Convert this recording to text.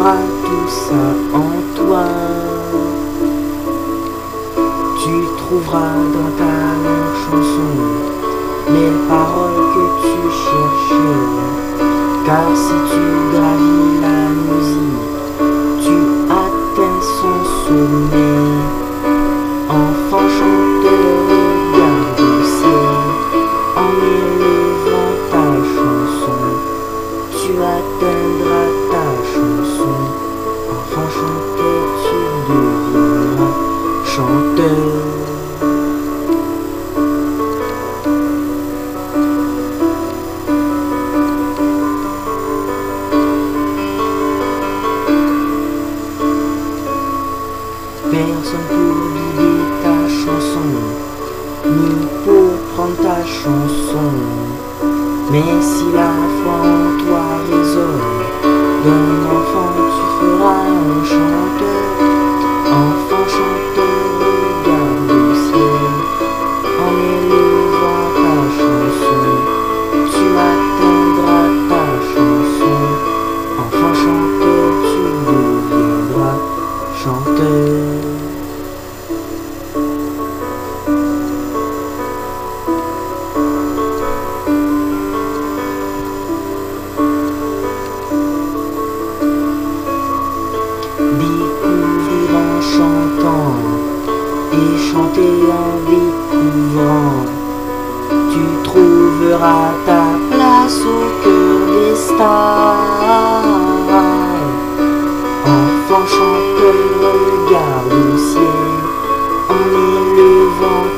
trouveras tout ça en toi. Tu trouveras dans ta longue chanson les paroles que tu cherchais. Car si tu gravis la musique, tu atteins son sommet. Enfant chanteur, regarde au ciel, en élevant ta chanson, tu atteindras ta chanson. Enfant chanteur, tu deviendras chanteur. Personne pour guider ta chanson, ni pour prendre ta chanson. Mais si la foi en toi résonne, d'un enfant tu feras un chanteur. Enfant chanteur, regarde au ciel, en élevant ta chanson, tu atteindras ta chanson. Enfant chanteur, tu deviendras chanteur. Découvrir en chantant et chanter en découvrant, tu trouveras ta place au cœur des stars. Enfant chanteur, regarde au ciel, en élevant